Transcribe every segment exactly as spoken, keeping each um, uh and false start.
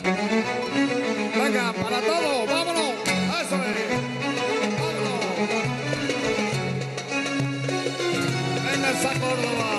Venga, para todos, vámonos. Eso es. Vámonos. Venga esa Córdoba.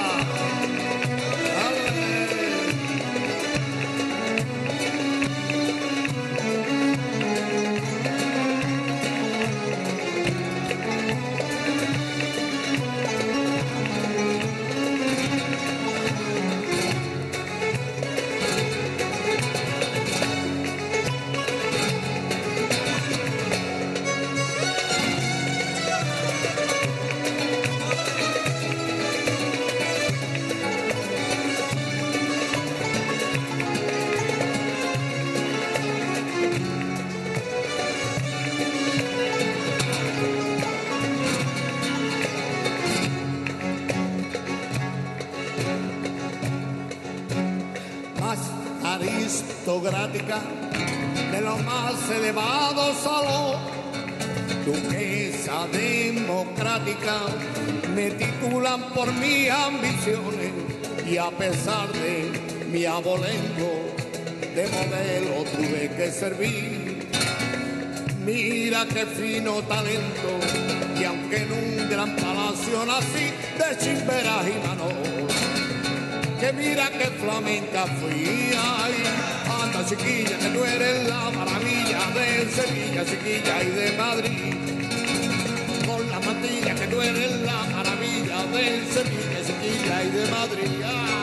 Aristocrática de lo más elevado salón, duquesa democrática, me titulan por mis ambiciones y a pesar de mi abolengo de modelo tuve que servir. Mira qué fino talento, y aunque en un gran palacio nací de chimberas y manos, que mira que flamenca fui, ay, anda chiquilla, que tú eres la maravilla de Sevilla, chiquilla, y de Madrid, con la mantilla, que tú eres la maravilla de Sevilla, chiquilla, y de Madrid.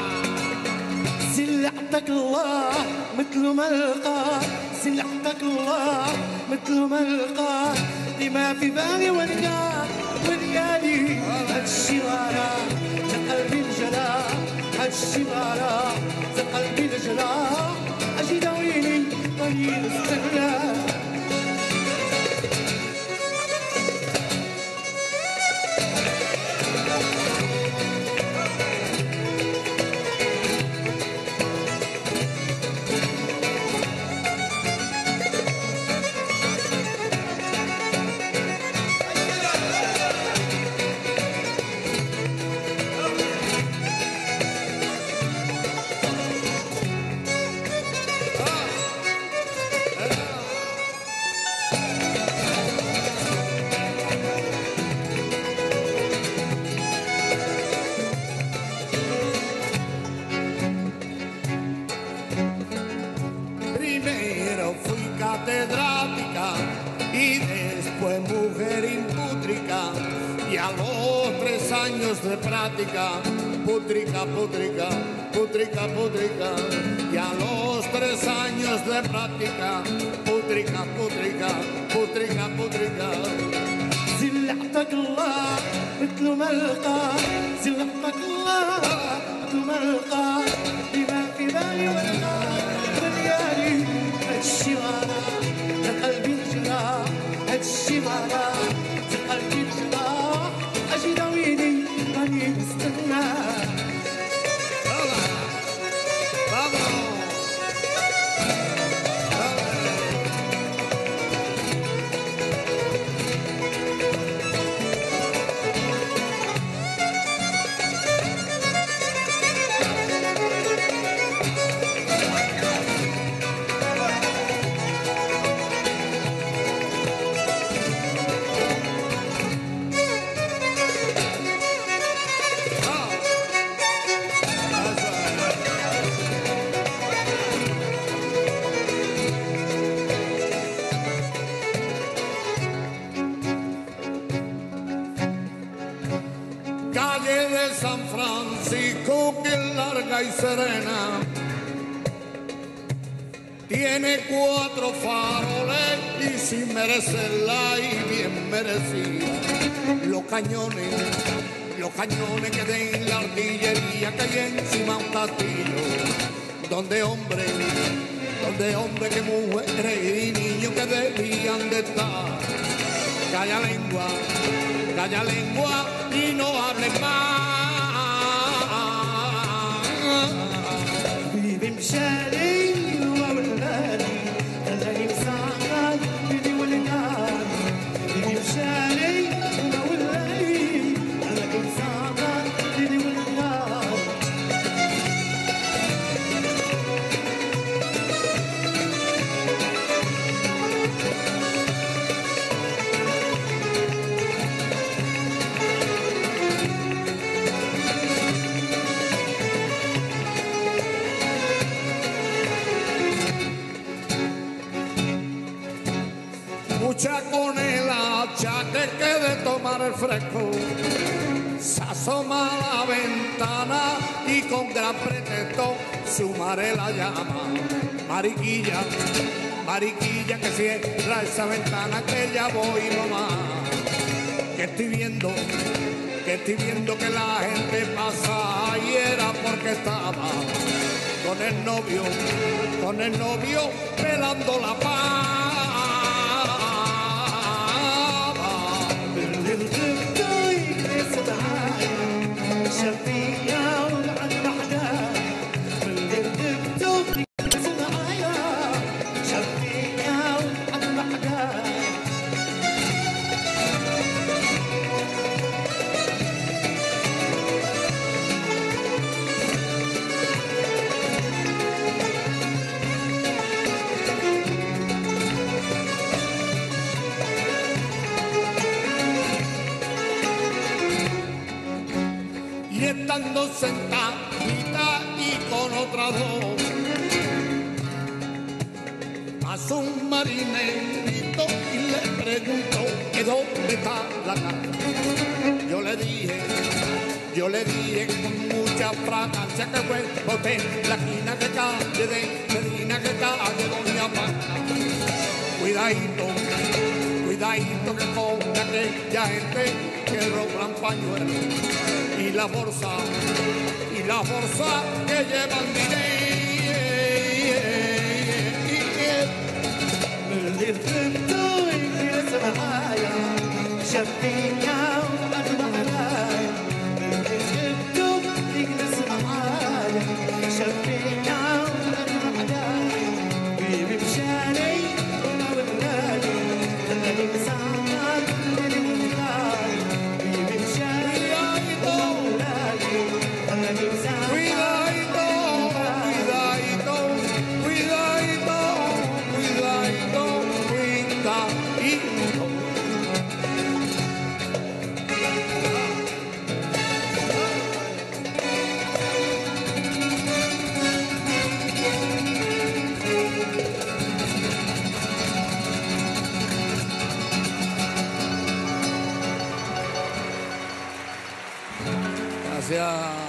سلعتك الله مثل ما لقى، سلعتك الله مثل ما لقى، لما في بالي ولقى وليالي هالشوارع قلبي الجلاء، هالشوارع قلبي الجلاء، أجي داويني طريق استغلال. Catedrática y después mujer impútrica, y a los tres años de práctica, pútrica, pútrica, pútrica, pútrica, y a los tres años de práctica, pútrica, pútrica, pútrica, pútrica. سلعتك الله مثل ما لقى، سلعتك الله مثل ما لقى، بما في بالي ولقى وليالي هالشوارع قلبي الجراح، هالشوارع قلبي الجراح، أجي داويني ماني مستنى. Calle de San Francisco, que es larga y serena, tiene cuatro faroles y sin merecerla y bien merecida. Los cañones, los cañones que den la artillería que hay encima un castillo, donde hombres, donde hombres que mujeres y niños que debían de estar. Calla lengua, calla lengua y no hables más. بيبي مشالي وولاني خلاني مسعد بيدي ولداني، بيبي مشالي وولاني خلاني مسعد بيدي ولداني. escucha con el achaque que de tomar el fresco se asoma a la ventana y con gran pretexto sumaré la llama. Mariquilla, mariquilla que cierra esa ventana que ya voy nomás. Que estoy viendo, que estoy viendo que la gente pasa y era porque estaba con el novio, con el novio pelando la pava. Y estando sentadita y con otra dos, pasó un marinerito y le preguntó que dónde está la casa. Yo le dije, yo le dije con mucha fragancia que fue boté la esquina que calle de Medina, que calle Doña Paca. Cuidadito, cuidadito que con aquella gente que roban pañuelos y la bolsa, y la bolsa que llevan dinero. اللي فهمتو يجلس معايا شافيني وقد معايا. اللي فهمتو يجلس معايا شافيني وقد معايا. بيبي مشاني وما ولاني خلاني مسامر اللي ولاني. بيبي مشاني وما ولاني خلاني مسامر. Cuidadito, cuidadito, cuidadito, cuidadito, cuidadito. Gracias.